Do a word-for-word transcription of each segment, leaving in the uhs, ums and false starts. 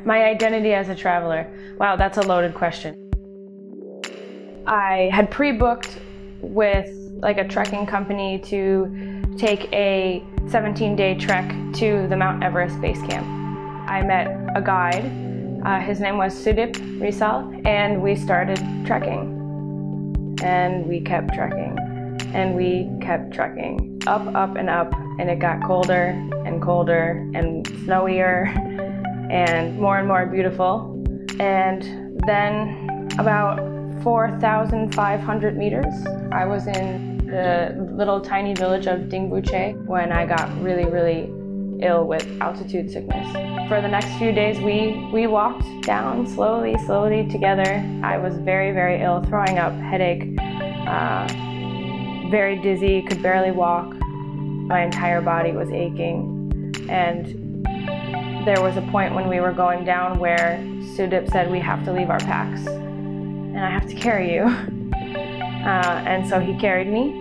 My identity as a traveler. Wow, that's a loaded question. I had pre-booked with like a trekking company to take a seventeen day trek to the Mount Everest base camp. I met a guide. Uh, his name was Sudip Risal, and we started trekking. And we kept trekking. And we kept trekking. Up, up, and up. And it got colder and colder and snowier and more and more beautiful. And then about four thousand five hundred meters, I was in the little tiny village of Dingbuche when I got really, really ill with altitude sickness. For the next few days, we, we walked down slowly, slowly together. I was very, very ill, throwing up, headache, uh, very dizzy, could barely walk. My entire body was aching. And there was a point when we were going down where Sudip said, we have to leave our packs and I have to carry you. Uh, and so he carried me.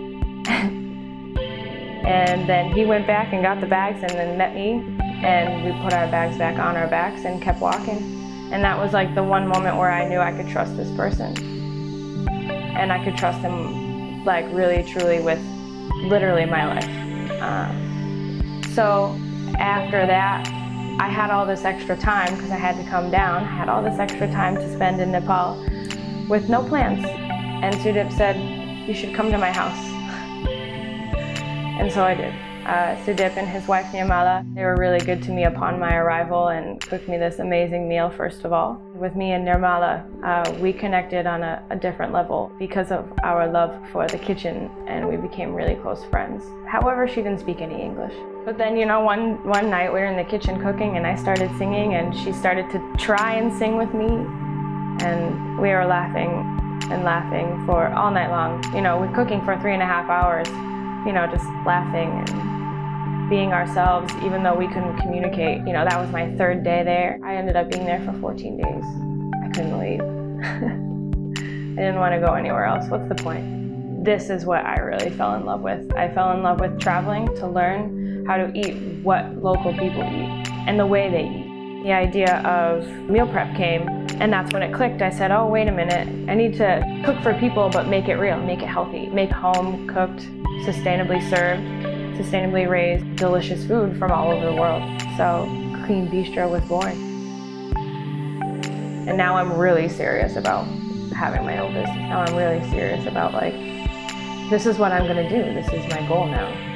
And then he went back and got the bags and then met me, and we put our bags back on our backs and kept walking. And that was like the one moment where I knew I could trust this person. And I could trust him like really, truly with literally my life. Um, so after that, I had all this extra time because I had to come down. I had all this extra time to spend in Nepal with no plans. And Sudip said, you should come to my house. And so I did. Uh, Sudip and his wife Nirmala, they were really good to me upon my arrival and cooked me this amazing meal, first of all. With me and Nirmala, uh, we connected on a, a different level because of our love for the kitchen, and we became really close friends. However, she didn't speak any English. But then, you know, one, one night we were in the kitchen cooking and I started singing and she started to try and sing with me. And we were laughing and laughing for all night long. You know, we're cooking for three and a half hours. You know, just laughing and being ourselves, even though we couldn't communicate. You know, that was my third day there. I ended up being there for fourteen days. I couldn't leave. I didn't want to go anywhere else. What's the point? This is what I really fell in love with. I fell in love with traveling to learn how to eat what local people eat and the way they eat. The idea of meal prep came, and that's when it clicked. I said, oh, wait a minute. I need to cook for people, but make it real, make it healthy. Make home-cooked, sustainably served, sustainably raised, delicious food from all over the world. So Clean Bistro was born. And now I'm really serious about having my own business. Now I'm really serious about like, this is what I'm gonna do. This is my goal now.